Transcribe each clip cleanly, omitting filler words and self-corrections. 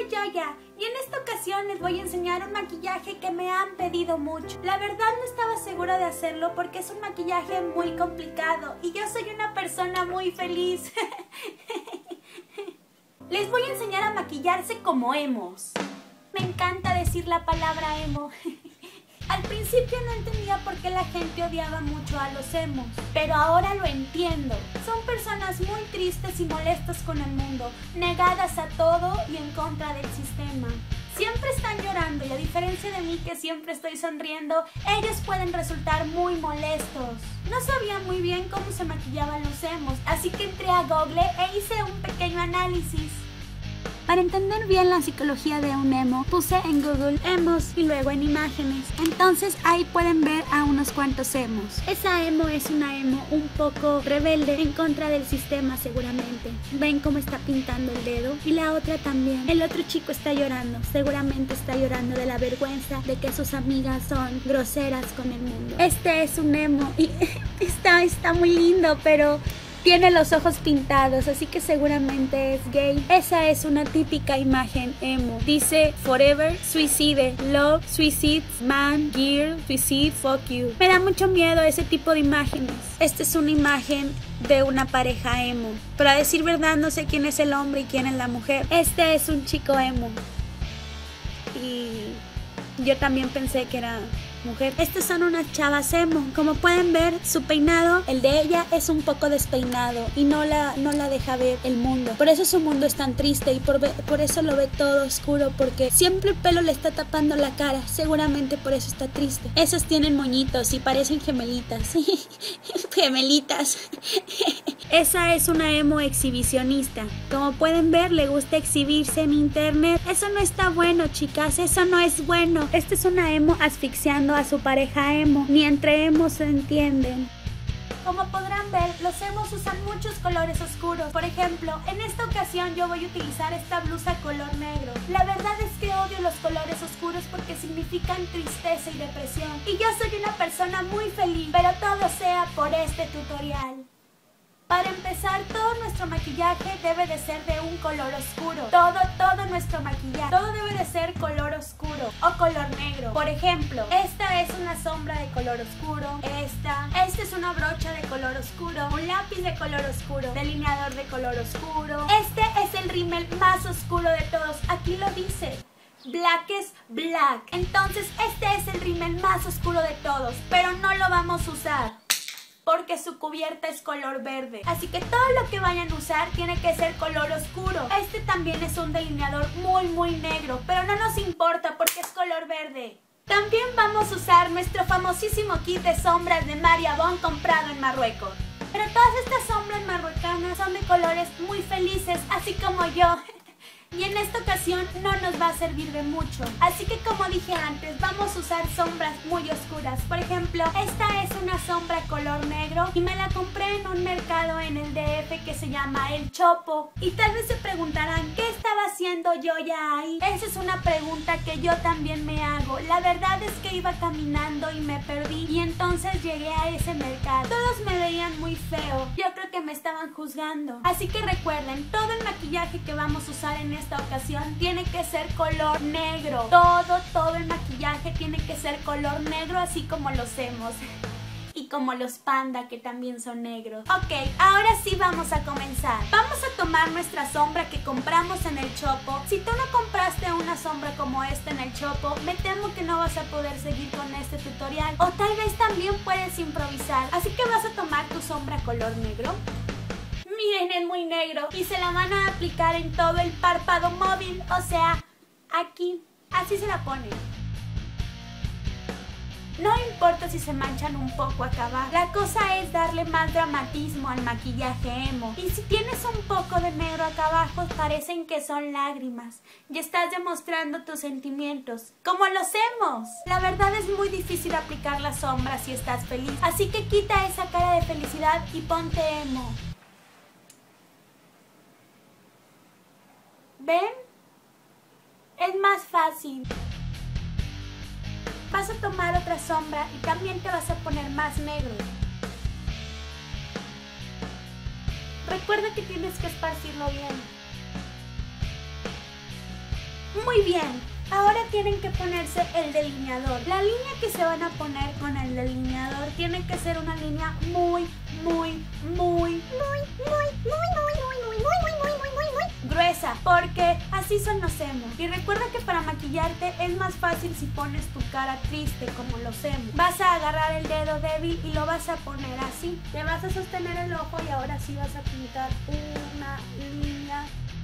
Yoya y en esta ocasión les voy a enseñar un maquillaje que me han pedido mucho. La verdad no estaba segura de hacerlo porque es un maquillaje muy complicado y yo soy una persona muy feliz. Les voy a enseñar a maquillarse como emos. Me encanta decir la palabra emo. Al principio no entendía por qué la gente odiaba mucho a los emos, pero ahora lo entiendo. Son personas muy tristes y molestas con el mundo, negadas a todo y en contra del sistema. Siempre están llorando y a diferencia de mí que siempre estoy sonriendo, ellos pueden resultar muy molestos. No sabía muy bien cómo se maquillaban los emos, así que entré a Google e hice un pequeño análisis. Para entender bien la psicología de un emo, puse en Google emos y luego en imágenes. Entonces ahí pueden ver a unos cuantos emos. Esa emo es una emo un poco rebelde en contra del sistema seguramente. Ven cómo está pintando el dedo. Y la otra también. El otro chico está llorando. Seguramente está llorando de la vergüenza de que sus amigas son groseras con el mundo. Este es un emo y está muy lindo, pero tiene los ojos pintados, así que seguramente es gay. Esa es una típica imagen emo. Dice forever, suicide, love, suicide, man, girl, suicide, fuck you. Me da mucho miedo ese tipo de imágenes. Esta es una imagen de una pareja emo. Pero a decir verdad no sé quién es el hombre y quién es la mujer. Este es un chico emo. Y yo también pensé que era mujer. Estas son unas chavas emo. Como pueden ver, su peinado, el de ella, es un poco despeinado y no la deja ver el mundo. Por eso su mundo es tan triste y por eso lo ve todo oscuro, porque siempre el pelo le está tapando la cara. Seguramente por eso está triste. Esas tienen moñitos y parecen gemelitas. Gemelitas. Esa es una emo exhibicionista. Como pueden ver, le gusta exhibirse en internet. Eso no está bueno, chicas. Eso no es bueno. Esta es una emo asfixiando a su pareja emo. Ni entre emos se entienden. Como podrán ver, los emos usan muchos colores oscuros. Por ejemplo, en esta ocasión yo voy a utilizar esta blusa color negro. La verdad es que odio los colores oscuros porque significan tristeza y depresión. Y yo soy una persona muy feliz, pero todo sea por este tutorial. Para empezar, todo nuestro maquillaje debe de ser de un color oscuro. Todo nuestro maquillaje. Todo debe de ser color oscuro o color negro. Por ejemplo, esta es una sombra de color oscuro. Esta es una brocha de color oscuro. Un lápiz de color oscuro. Delineador de color oscuro. Este es el rímel más oscuro de todos. Aquí lo dice. Black is black. Entonces, este es el rímel más oscuro de todos. Pero no lo vamos a usar porque su cubierta es color verde. Así que todo lo que vayan a usar tiene que ser color oscuro. Este también es un delineador muy negro, pero no nos importa porque es color verde. También vamos a usar nuestro famosísimo kit de sombras de Maria Bon comprado en Marruecos. Pero todas estas sombras marrocanas son de colores muy felices, así como yo. Y en esta ocasión no nos va a servir de mucho. Así que como dije antes, vamos a usar sombras muy oscuras. Por ejemplo, esta es una sombra color negro y me la compré en un mercado en el DF que se llama El Chopo. Y tal vez se preguntarán, ¿qué estaba haciendo yo ya ahí? Esa es una pregunta que yo también me hago. La verdad es que iba caminando y me perdí y entonces llegué a ese mercado. Todos me veían muy feo. Yo creo que me estaban juzgando. Así que recuerden, todo el maquillaje que vamos a usar en esta ocasión tiene que ser color negro. Todo el maquillaje tiene que ser color negro, así como los emos y como los panda, que también son negros. Ok, ahora sí vamos a comenzar. Vamos a tomar nuestra sombra que compramos en el Chopo. Si tú no compraste una sombra como esta en el Chopo, me temo que no vas a poder seguir con este tutorial, o tal vez también puedes improvisar. Así que vas a tomar tu sombra color negro. Miren, es muy negro y se la van a aplicar en todo el párpado móvil, o sea, aquí. Así se la ponen. No importa si se manchan un poco acá abajo. La cosa es darle más dramatismo al maquillaje emo. Y si tienes un poco de negro acá abajo, parecen que son lágrimas. Y estás demostrando tus sentimientos, como los emos. La verdad es muy difícil aplicar la sombra si estás feliz. Así que quita esa cara de felicidad y ponte emo. ¿Ven? Es más fácil. Vas a tomar otra sombra y también te vas a poner más negro. Recuerda que tienes que esparcirlo bien. Muy bien, ahora tienen que ponerse el delineador. La línea que se van a poner con el delineador tiene que ser una línea muy gruesa, porque así son los emo. Y recuerda que para maquillarte es más fácil si pones tu cara triste como los emo. Vas a agarrar el dedo débil y lo vas a poner así. Te vas a sostener el ojo y ahora sí vas a pintar una línea.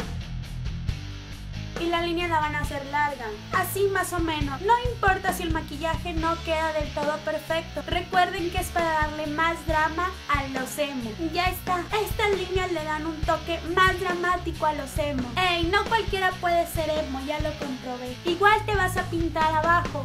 Y la línea la van a hacer larga, así más o menos. No importa si el maquillaje no queda del todo perfecto. Recuerden que es para darle más drama a los emo. Ya está. Estas líneas le dan un toque más dramático a los emo. Ey, no cualquiera puede ser emo, ya lo comprobé. Igual te vas a pintar abajo.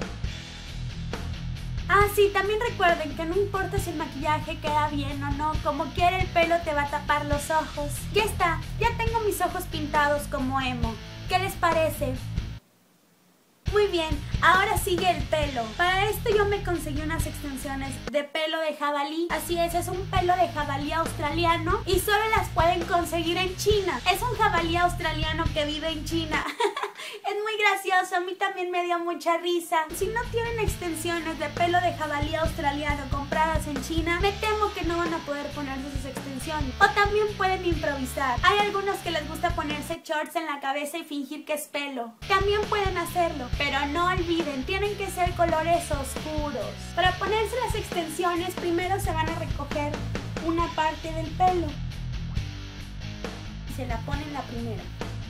Ah, sí, también recuerden que no importa si el maquillaje queda bien o no, como quiera el pelo te va a tapar los ojos. Ya está, ya tengo mis ojos pintados como emo. ¿Qué les parece? Muy bien, ahora sigue el pelo. Para esto yo me conseguí unas extensiones de pelo de jabalí. Así es un pelo de jabalí australiano y solo las pueden conseguir en China. Es un jabalí australiano que vive en China. Es muy gracioso, a mí también me dio mucha risa. Si no tienen extensiones de pelo de jabalí australiano compradas en China, me temo que no van a poder ponerse sus extensiones. O también pueden improvisar. Hay algunos que les gusta ponerse shorts en la cabeza y fingir que es pelo. También pueden hacerlo, pero no olviden, tienen que ser colores oscuros. Para ponerse las extensiones, primero se van a recoger una parte del pelo. Y se la ponen la primera.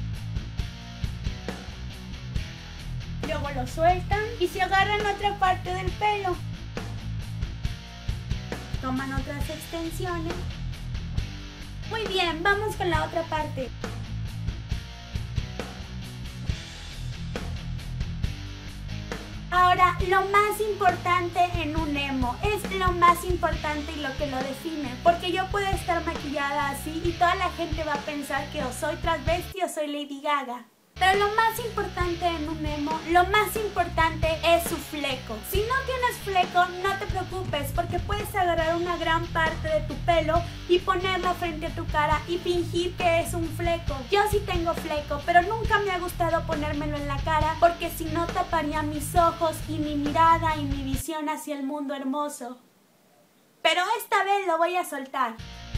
Luego lo sueltan y se agarran otra parte del pelo. Toman otras extensiones. Muy bien, vamos con la otra parte. Ahora, lo más importante en un emo, es lo más importante y lo que lo define, porque yo puedo estar maquillada así y toda la gente va a pensar que o soy transvesti o soy Lady Gaga. Pero lo más importante en un emo, lo más importante es su fleco. Si no tienes fleco, no te preocupes, porque puedes agarrar una gran parte de tu pelo y ponerlo frente a tu cara y fingir que es un fleco. Yo sí tengo fleco, pero nunca me ha gustado ponérmelo en la cara, porque si no taparía mis ojos y mi mirada y mi visión hacia el mundo hermoso. Pero esta vez lo voy a soltar.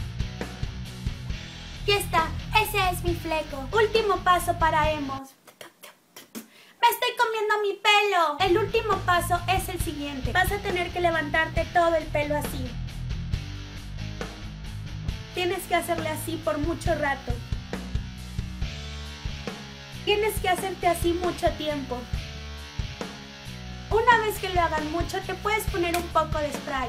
Ya está, ese es mi fleco. Último paso para emos. ¡Me estoy comiendo mi pelo! El último paso es el siguiente. Vas a tener que levantarte todo el pelo así. Tienes que hacerle así por mucho rato. Tienes que hacerte así mucho tiempo. Una vez que lo hagan mucho, te puedes poner un poco de spray.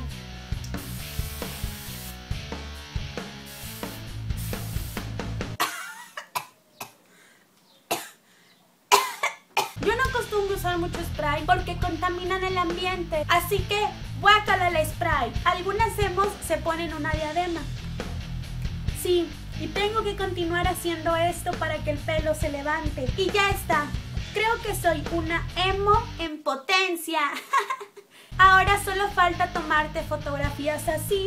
Usar mucho spray porque contaminan el ambiente, así que guácala el spray. Algunas emos se ponen una diadema. Sí, y tengo que continuar haciendo esto para que el pelo se levante. Y ya está. Creo que soy una emo en potencia. Ahora solo falta tomarte fotografías así.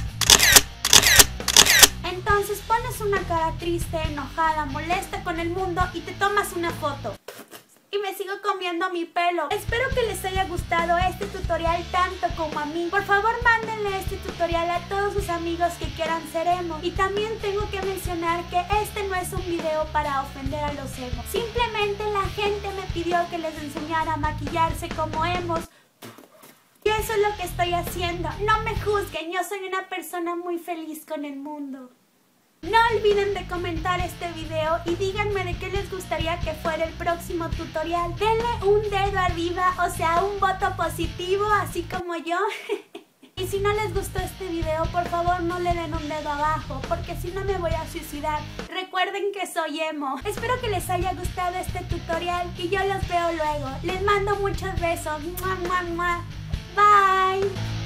Entonces pones una cara triste, enojada, molesta con el mundo y te tomas una foto. Y me sigo comiendo mi pelo. Espero que les haya gustado este tutorial tanto como a mí. Por favor, mándenle este tutorial a todos sus amigos que quieran ser emo. Y también tengo que mencionar que este no es un video para ofender a los emos. Simplemente la gente me pidió que les enseñara a maquillarse como emos. Y eso es lo que estoy haciendo. No me juzguen, yo soy una persona muy feliz con el mundo. No olviden de comentar este video y díganme de qué les gustaría que fuera el próximo tutorial. Denle un dedo arriba, o sea, un voto positivo, así como yo. Y si no les gustó este video, por favor no le den un dedo abajo, porque si no me voy a suicidar. Recuerden que soy emo. Espero que les haya gustado este tutorial y yo los veo luego. Les mando muchos besos. ¡Mua, mua, mua! Bye.